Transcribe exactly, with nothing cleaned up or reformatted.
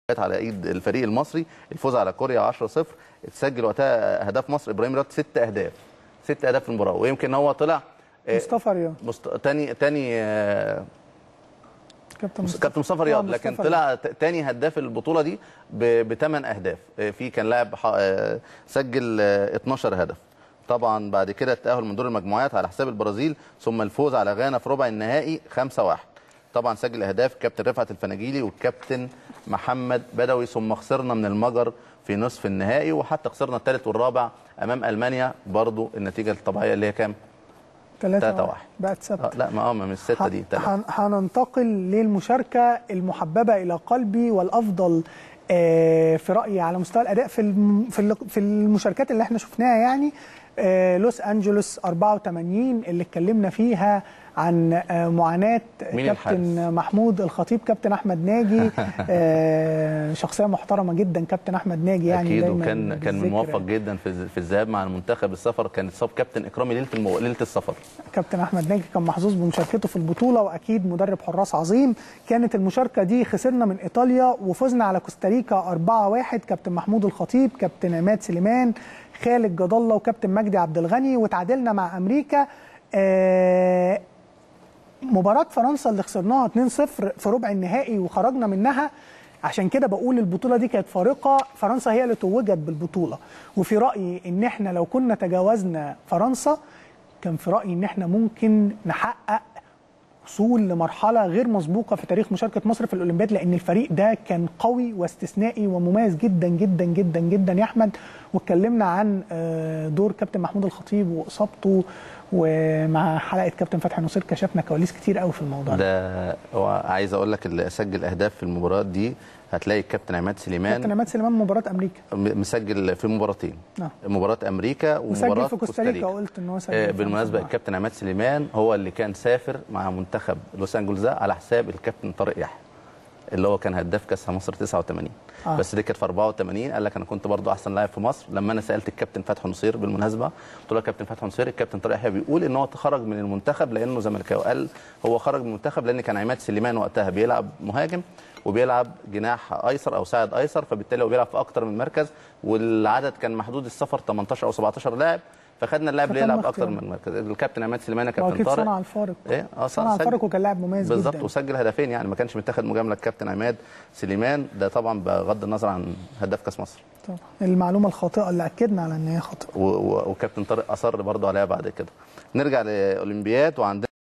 على ايد الفريق المصري الفوز على كوريا عشرة صفر. اتسجل وقتها اهداف مصر ابراهيم رياض ست اهداف ست اهداف في المباراه، ويمكن هو طلع مصطفى رياض مست... تاني تاني كابتن مصطفى كابتن مصطفى رياض، لكن طلع تاني هداف البطوله دي بثمان اهداف. في كان لاعب سجل اتناشر هدف. طبعا بعد كده التاهل من دور المجموعات على حساب البرازيل، ثم الفوز على غانا في ربع النهائي خمسة واحد. طبعا سجل اهداف كابتن رفعت الفناجيلي والكابتن محمد بدوي، ثم خسرنا من المجر في نصف النهائي، وحتى خسرنا الثالث والرابع امام المانيا برضو النتيجه الطبيعيه اللي هي كام؟ ثلاثة واحد بقت ثابته. آه لا ما اه من السته دي هننتقل للمشاركه المحببه الى قلبي والافضل آه في رايي على مستوى الاداء في في في المشاركات اللي احنا شفناها، يعني آه لوس انجلوس أربعة وثمانين اللي اتكلمنا فيها عن آه معاناه كابتن الحارس؟ محمود الخطيب، كابتن احمد ناجي آه شخصيه محترمه جدا كابتن احمد ناجي، يعني اكيد، وكان كان موفق جدا في في الذهاب مع المنتخب. السفر كان اتصاب كابتن اكرامي ليله المو... ليله السفر. كابتن احمد ناجي كان محظوظ بمشاركته في البطوله، واكيد مدرب حراس عظيم. كانت المشاركه دي خسرنا من ايطاليا وفزنا على كوستاريكا أربعة واحد. كابتن محمود الخطيب، كابتن عماد سليمان، خالد جد الله وكابتن مجدي عبد الغني، وتعادلنا مع امريكا. آه مباراة فرنسا اللي خسرناها اتنين صفر في ربع النهائي وخرجنا منها، عشان كده بقول البطولة دي كانت فارقة. فرنسا هي اللي توجت بالبطولة، وفي رأيي ان احنا لو كنا تجاوزنا فرنسا كان في رأيي ان احنا ممكن نحقق وصول لمرحلة غير مسبوقة في تاريخ مشاركة مصر في الأولمبياد، لأن الفريق ده كان قوي واستثنائي ومميز جدا جدا جدا جدا يا أحمد. واتكلمنا عن دور كابتن محمود الخطيب وإصابته، ومع حلقة كابتن فتحي نصير كشفنا كواليس كتير قوي في الموضوع ده. ده هو عايز أقول لك اللي سجل أهداف في المباراة دي هتلاقي الكابتن عماد سليمان. كابتن عماد سليمان مباراة أمريكا مسجل في مباراتين، نعم. مباراة أمريكا ومباراة مسجل في كوستاريكا، قلت إن هو سجل. آه بالمناسبة الكابتن عماد سليمان هو اللي كان سافر مع منتخب لوس أنجلوس على حساب الكابتن طارق يحيى اللي هو كان هداف كاس مصر تسعة وثمانين. آه. بس دي كانت في أربعة وثمانين. قال لك انا كنت برضو احسن لاعب في مصر. لما انا سالت الكابتن فتحي نصير بالمناسبه، قلت له يا كابتن فتحي نصير الكابتن طارق يحيى بيقول ان هو خرج من المنتخب لانه زملكاوي. قال هو خرج من المنتخب لان كان عماد سليمان وقتها بيلعب مهاجم وبيلعب جناح ايسر او ساعد ايسر، فبالتالي هو بيلعب في اكتر من مركز، والعدد كان محدود السفر تمنتاشر او سبعتاشر لاعب، فخدنا اللاعب اللي يلعب اكتر من مركز. الكابتن عماد سليمان كابتن طارق صنع الفارق. ايه اه صنع الفارق وكان لاعب مميز جدا بالظبط، وسجل هدفين، يعني ما كانش متاخد مجامله الكابتن عماد سليمان ده طبعا بغض النظر عن هداف كاس مصر. طبعا المعلومه الخاطئه اللي اكدنا على ان هي خاطئه، وكابتن طارق اصر برضه عليها بعد كده. نرجع لاولمبياد وعندنا